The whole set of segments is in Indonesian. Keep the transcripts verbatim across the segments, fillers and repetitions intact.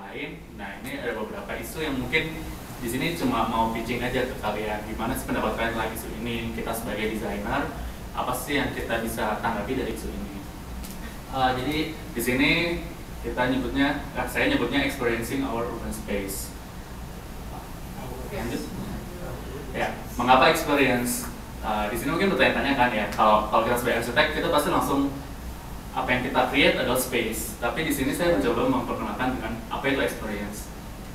lain. Nah, ini ada beberapa isu yang mungkin di sini cuma mau pitching aja ke kalian. Gimana sih pendapat kalian tentang isu ini? Kita sebagai desainer, apa sih yang kita bisa tanggapi dari isu ini? Uh, jadi di sini kita nyebutnya, saya nyebutnya experiencing our urban space. Lanjut. Ya, mengapa experience? Uh, di sini mungkin bertanya-tanya kan ya. Kalau kalau kita sebagai arsitek, kita pasti langsung apa yang kita create adalah space. Tapi di sini saya mencoba memperkenalkan dengan apa itu experience.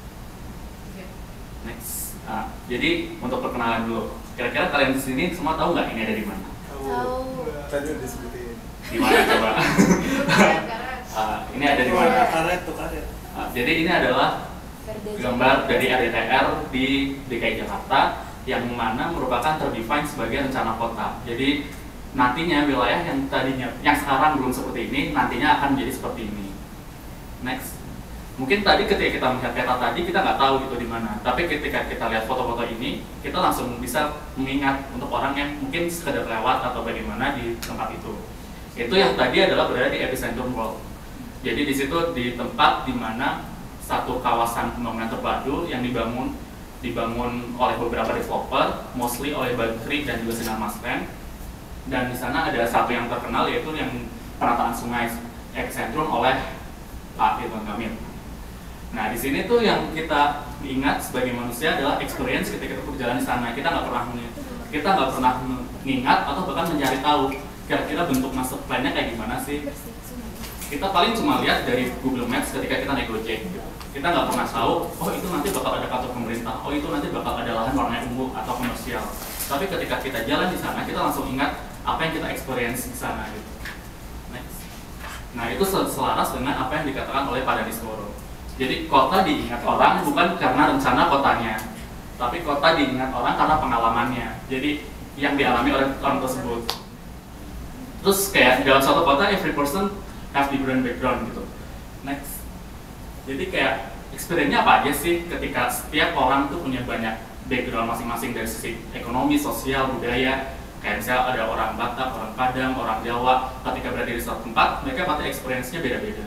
Next. Nah, jadi untuk perkenalan dulu. Kira-kira kalian di sini semua tahu nggak ini ada di mana? Tahu. Tadi udah disebutin. Di mana coba? uh, ini ada di mana? Karet tuh karet. Uh, jadi ini adalah gambar dari R D T R di D K I Jakarta yang mana merupakan terdefine sebagai rencana kota. Jadi nantinya wilayah yang tadinya, yang sekarang belum seperti ini, nantinya akan menjadi seperti ini. Next. Mungkin tadi ketika kita melihat peta tadi kita nggak tahu itu di mana, tapi ketika kita lihat foto-foto ini, kita langsung bisa mengingat untuk orang yang mungkin sekedar lewat atau bagaimana di tempat itu. Itu yang tadi adalah berada di epicentrum world. Jadi di situ di tempat di mana satu kawasan pembangunan terpadu yang dibangun dibangun oleh beberapa developer, mostly oleh Bagri dan juga Sinar Masland. Dan di sana ada satu yang terkenal yaitu yang penataan sungai epicentrum oleh Pak Ridwan Kamil. Nah, di sini tuh yang kita ingat sebagai manusia adalah experience ketika kita berjalan di sana. Kita nggak pernah kita nggak pernah mengingat atau bahkan mencari tahu kira-kira bentuk master plan-nya kayak gimana sih. Kita paling cuma lihat dari Google Maps ketika kita naik Gojek. Kita nggak pernah tahu, oh itu nanti bakal ada kantor pemerintah, oh itu nanti bakal ada lahan warnanya ungu atau komersial. Tapi ketika kita jalan di sana, kita langsung ingat apa yang kita experience di sana. Gitu. Next. Nah, itu selaras dengan apa yang dikatakan oleh Pak Danisworo. Jadi kota diingat orang bukan karena rencana kotanya, tapi kota diingat orang karena pengalamannya. Jadi yang dialami oleh orang tersebut. Terus kayak dalam suatu kota every person have different background gitu. Next. Jadi kayak experience-nya apa aja sih ketika setiap orang tuh punya banyak background masing-masing dari sisi ekonomi, sosial, budaya. Kayak misalnya ada orang Batak, orang Padang, orang Jawa. Ketika berada di suatu tempat, mereka pasti experience-nya beda-beda.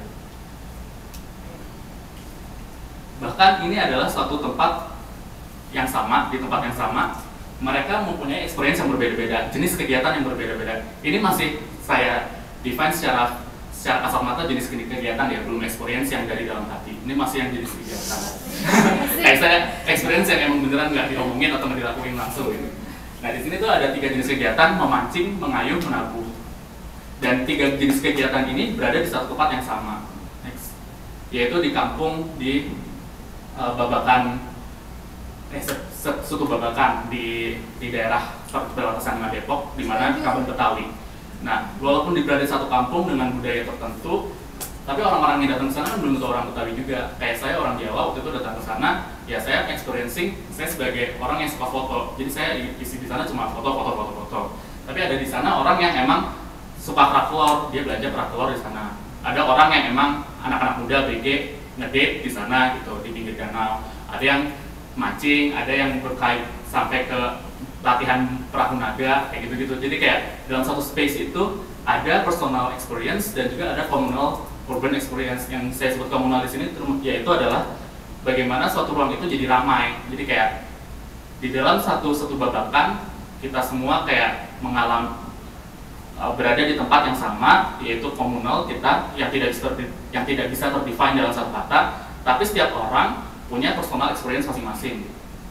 Bahkan ini adalah suatu tempat yang sama, di tempat yang sama, mereka mempunyai experience yang berbeda-beda, jenis kegiatan yang berbeda-beda. Ini masih saya define secara secara kasat mata jenis kegiatan ya, belum experience yang dari dalam hati. Ini masih yang jenis kegiatan. Kayak saya experience yang emang beneran nggak diomongin atau nggak dilakuin langsung. Gitu. Nah di sini tuh ada tiga jenis kegiatan: memancing, mengayuh, menabung. Dan tiga jenis kegiatan ini berada di satu tempat yang sama, next, yaitu di kampung di Uh, Babakan, eh, Sutu Babakan di di daerah perbatasan dengan Depok, di mana kampung Betawi. Nah, walaupun berada di satu kampung dengan budaya tertentu, tapi orang-orang yang datang ke sana kan belum tentu orang Betawi juga. Kayak saya orang Jawa waktu itu datang ke sana, ya saya experiencing, saya sebagai orang yang suka foto. Jadi saya isi di sana cuma foto, foto, foto, foto. Tapi ada di sana orang yang emang suka kerak-telur, dia belajar kerak-telur di sana. Ada orang yang emang anak-anak muda B G ngedate di sana gitu di pinggir danau. Ada yang mancing, ada yang berkait sampai ke latihan perahu naga kayak gitu-gitu. Jadi kayak dalam satu space itu ada personal experience dan juga ada communal urban experience. Yang saya sebut komunal di sini yaitu adalah bagaimana suatu ruang itu jadi ramai. Jadi kayak di dalam satu satu babakan kita semua kayak mengalami berada di tempat yang sama, yaitu komunal kita yang tidak bisa yang tidak bisa terdefine dalam satu kata, tapi setiap orang punya personal experience masing-masing.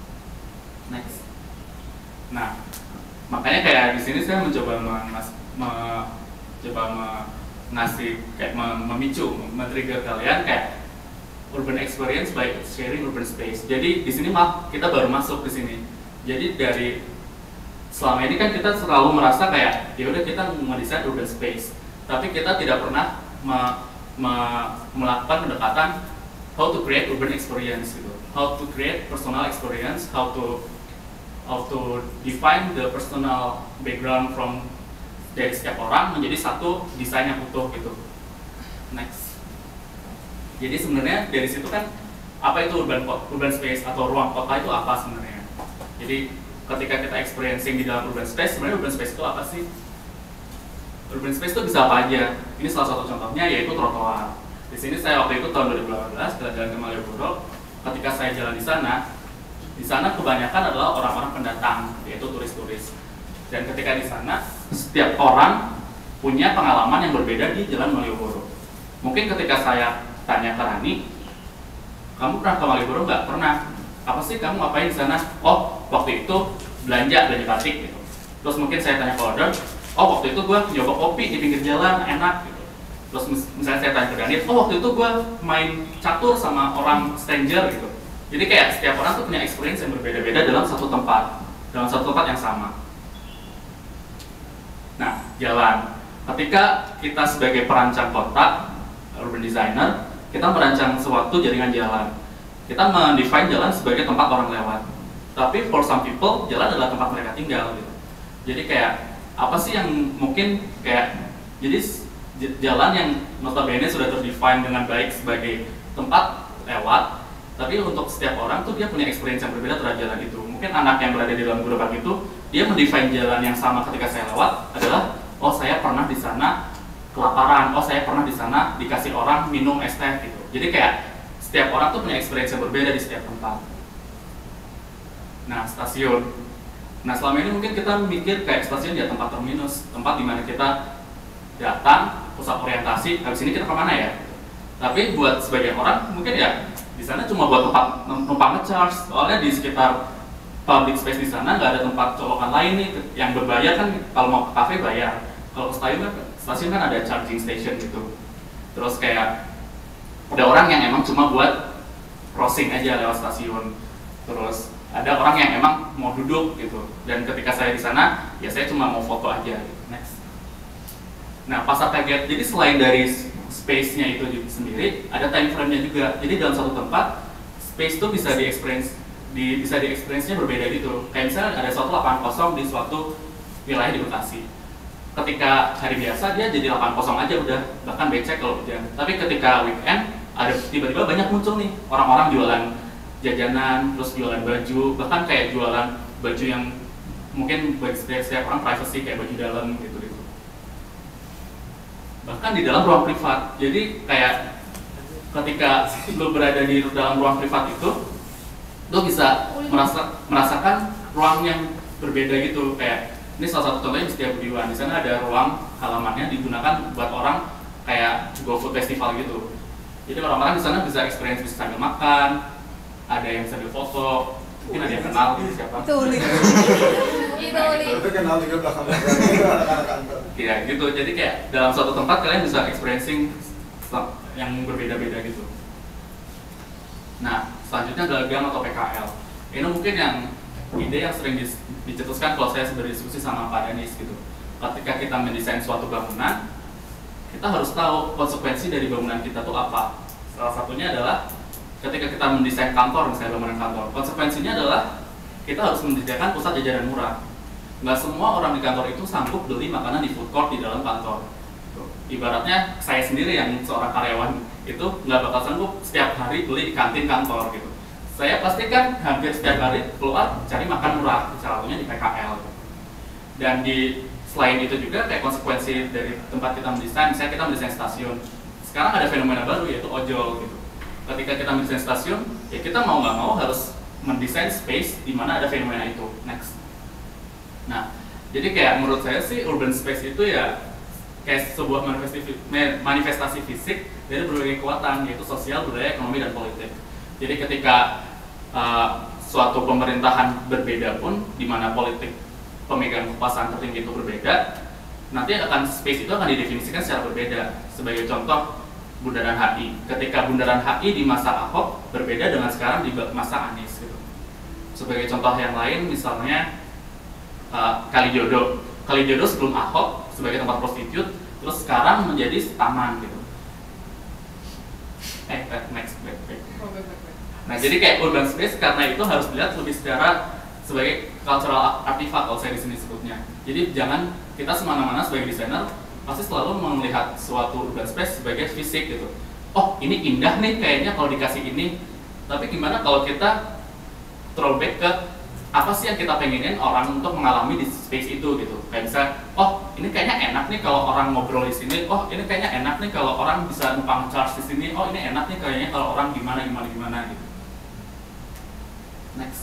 Next. Nah, makanya kayak di sini saya mencoba mengas, me, coba mengasih kayak memicu, men-trigger kalian kayak urban experience by sharing urban space. Jadi di sini mah kita baru masuk di sini. Jadi dari selama ini kan kita selalu merasa kayak ya udah kita mendesain urban space, tapi kita tidak pernah me, me, melakukan pendekatan how to create urban experience gitu, how to create personal experience, how to how to define the personal background from dari setiap orang menjadi satu desain yang utuh gitu. Next. Jadi sebenarnya dari situ kan apa itu urban urban space atau ruang kota itu apa sebenarnya? Jadi ketika kita experiencing di dalam urban space, sebenarnya urban space itu apa sih? Urban space itu bisa apa aja? Ini salah satu contohnya yaitu trotoar. Di sini saya waktu itu tahun dua ribu delapan belas jalan-jalan ke Malioboro. Ketika saya jalan di sana, di sana kebanyakan adalah orang-orang pendatang, yaitu turis-turis. Dan ketika di sana, setiap orang punya pengalaman yang berbeda di Jalan Malioboro. Mungkin ketika saya tanya ke Rani, kamu pernah ke Malioboro nggak? Pernah. Apa sih kamu ngapain di sana? Oh, waktu itu belanja belanja batik gitu. Terus mungkin saya tanya ke Odon, oh waktu itu gue nyoba kopi di pinggir jalan enak gitu. Terus mis- misalnya saya tanya ke Daniel, oh waktu itu gue main catur sama orang stranger gitu. Jadi kayak setiap orang tuh punya experience yang berbeda-beda dalam satu tempat, dalam satu tempat yang sama. Nah, jalan. Ketika kita sebagai perancang kota, urban designer, kita merancang suatu jaringan jalan. Kita mendefine jalan sebagai tempat orang lewat. Tapi for some people, jalan adalah tempat mereka tinggal gitu. Jadi kayak apa sih yang mungkin kayak jadi jalan yang notabene sudah terdefine dengan baik sebagai tempat lewat, tapi untuk setiap orang tuh dia punya experience yang berbeda terhadap jalan itu. Mungkin anak yang berada di dalam gerobak itu, dia mendefine jalan yang sama ketika saya lewat adalah, oh saya pernah di sana kelaparan, oh saya pernah di sana dikasih orang minum es teh gitu. Jadi kayak setiap orang tuh punya experience yang berbeda di setiap tempat. Nah, stasiun. Nah, selama ini mungkin kita mikir kayak stasiun ya tempat terminus, tempat di mana kita datang, pusat orientasi, habis ini kita kemana ya? Tapi buat sebagian orang mungkin ya di sana cuma buat tempat numpang nge-charge. Soalnya di sekitar public space di sana nggak ada tempat colokan lain nih yang berbayar kan. Kalau mau ke kafe bayar, kalau ke stasiun kan, stasiun kan ada charging station gitu. Terus kayak ada orang yang emang cuma buat crossing aja lewat stasiun. Terus ada orang yang emang mau duduk gitu. Dan ketika saya di sana, ya saya cuma mau foto aja. Next. Nah, pasar kaget. Jadi selain dari space-nya itu sendiri, ada time frame-nya juga. Jadi dalam satu tempat, space itu bisa di-experience, di, bisa di-experience-nya berbeda gitu. Kayak misalnya ada suatu lapangan kosong di suatu wilayah di Bekasi. Ketika hari biasa dia jadi lapangan kosong aja udah, bahkan becek kalau hujan. Tapi ketika weekend, ada tiba-tiba banyak muncul nih orang-orang jualan jajanan, terus jualan baju, bahkan kayak jualan baju yang mungkin bagi setiap orang privacy kayak baju dalam gitu-gitu. Bahkan di dalam ruang privat. Jadi kayak ketika lu berada di dalam ruang privat itu, lu bisa merasa, merasakan ruang yang berbeda gitu. Kayak ini salah satu contohnya di Setiabudi-an. Di sana ada ruang halamannya digunakan buat orang kayak GoFood festival gitu. Jadi orang-orang di sana bisa experience, bisa sambil makan, ada yang sambil foto, mungkin ada yang kenal gitu siapa. Itu Uli. Itu Uli. Itu kenal juga belakang belakang itu anak-anak kantor. Iya gitu, jadi kayak dalam suatu tempat kalian bisa experiencing yang berbeda-beda gitu. Nah, selanjutnya adalah gang atau P K L. Ini mungkin yang ide yang sering dicetuskan kalau saya berdiskusi sama Pak Danis gitu. Ketika kita mendesain suatu bangunan, kita harus tahu konsekuensi dari bangunan kita tuh apa. Salah satunya adalah ketika kita mendesain kantor, misalnya bangunan kantor, konsekuensinya adalah kita harus menyediakan pusat jajanan murah. Nggak semua orang di kantor itu sanggup beli makanan di food court di dalam kantor. Ibaratnya saya sendiri yang seorang karyawan itu nggak bakal sanggup setiap hari beli di kantin kantor gitu. Saya pasti kan hampir setiap hari keluar cari makan murah, salah satunya di P K L. Dan di selain itu juga kayak konsekuensi dari tempat kita mendesain, misalnya kita mendesain stasiun. Sekarang ada fenomena baru yaitu ojol gitu. Ketika kita mendesain stasiun, ya kita mau nggak mau harus mendesain space di mana ada fenomena itu. Next. Nah, jadi kayak menurut saya sih urban space itu ya kayak sebuah manifestasi, manifestasi fisik dari berbagai kekuatan yaitu sosial, budaya, ekonomi, dan politik. Jadi ketika uh, suatu pemerintahan berbeda pun, di mana politik pemegang kekuasaan tertinggi itu berbeda, nanti akan space itu akan didefinisikan secara berbeda. Sebagai contoh, Bundaran H I. Ketika Bundaran H I di masa Ahok berbeda dengan sekarang di masa Anies gitu. Sebagai contoh yang lain, misalnya uh, Kalijodo. Kalijodo sebelum Ahok sebagai tempat prostitut, terus sekarang menjadi taman gitu. Eh, next, back, back. Nah, jadi kayak urban space karena itu harus dilihat lebih secara sebagai cultural artifact kalau saya di sini sebutnya. Jadi jangan kita semana-mana sebagai desainer pasti selalu melihat suatu urban space sebagai fisik gitu. Oh, ini indah nih kayaknya kalau dikasih ini. Tapi gimana kalau kita throwback ke apa sih yang kita pengenin orang untuk mengalami di space itu gitu. Kayak misalnya, oh ini kayaknya enak nih kalau orang ngobrol di sini, oh ini kayaknya enak nih kalau orang bisa numpang charge di sini, oh ini enak nih kayaknya kalau orang gimana gimana gimana gitu. Next.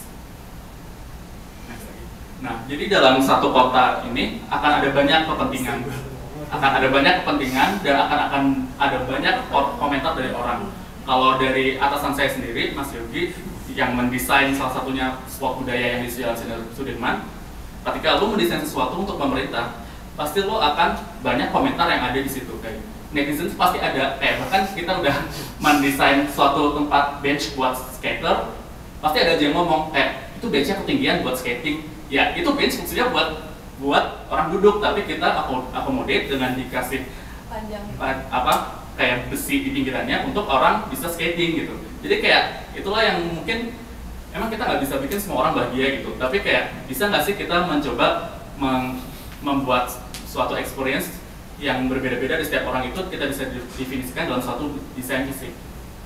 Next lagi. Nah, jadi dalam satu kota ini akan ada banyak kepentingan, akan ada banyak kepentingan dan akan akan ada banyak komentar dari orang. Kalau dari atasan saya sendiri, Mas Yogi, yang mendesain salah satunya spot budaya yang di Jalan Sudirman, ketika lu mendesain sesuatu untuk pemerintah, pasti lo akan banyak komentar yang ada di situ. Kayak netizen pasti ada, kayak bahkan kita udah mendesain suatu tempat bench buat skater, pasti ada aja yang ngomong kayak itu benchnya ketinggian buat skating. Ya itu bench fungsinya buat buat orang duduk, tapi kita akomodir dengan dikasih Panjang. apa kayak besi di pinggirannya untuk orang bisa skating gitu. Jadi kayak itulah yang mungkin emang kita nggak bisa bikin semua orang bahagia gitu, tapi kayak bisa nggak sih kita mencoba meng, membuat suatu experience yang berbeda-beda di setiap orang itu kita bisa definisikan dalam suatu desain fisik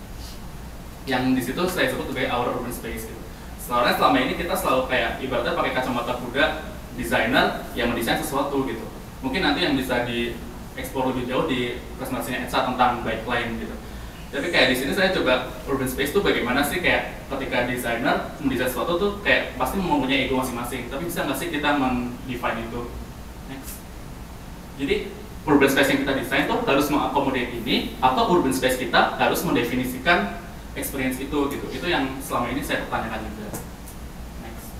yang di situ saya sebut sebagai our urban space gitu. Soalnya selama ini kita selalu kayak ibaratnya pakai kacamata kuda desainer yang mendesain sesuatu gitu. Mungkin nanti yang bisa dieksplor lebih jauh di presentasinya Etsa tentang bike lane gitu. Tapi kayak di sini saya coba urban space tuh bagaimana sih kayak ketika desainer mendesain sesuatu tuh kayak pasti mempunyai ego masing-masing. Tapi bisa nggak sih kita mendefine itu? Next. Jadi urban space yang kita desain tuh harus mengakomodir ini atau urban space kita harus mendefinisikan experience itu gitu. Itu yang selama ini saya pertanyakan juga. Next.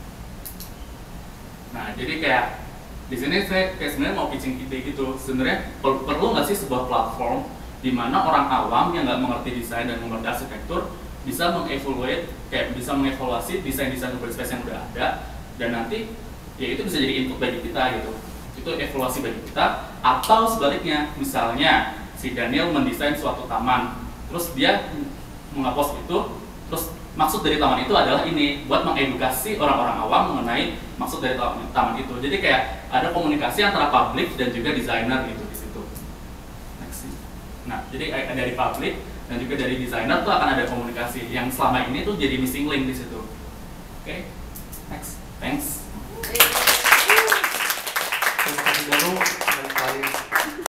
Nah, jadi kayak di sini saya kayak sebenarnya mau pitching ide gitu. Sebenarnya perlu perlu nggak sih sebuah platform di mana orang awam yang nggak mengerti desain dan mengerti arsitektur bisa mengevaluate kayak bisa mengevaluasi desain-desain urban space yang udah ada, dan nanti ya itu bisa jadi input bagi kita gitu. Itu evaluasi bagi kita. Atau sebaliknya, misalnya si Daniel mendesain suatu taman, terus dia menghapus itu, terus maksud dari taman itu adalah ini buat mengedukasi orang-orang awam mengenai maksud dari taman itu. Jadi kayak ada komunikasi antara publik dan juga desainer gitu di situ. Next. Nah, jadi dari publik dan juga dari desainer tuh akan ada komunikasi yang selama ini tuh jadi missing link di situ. Oke, okay. Next, thanks.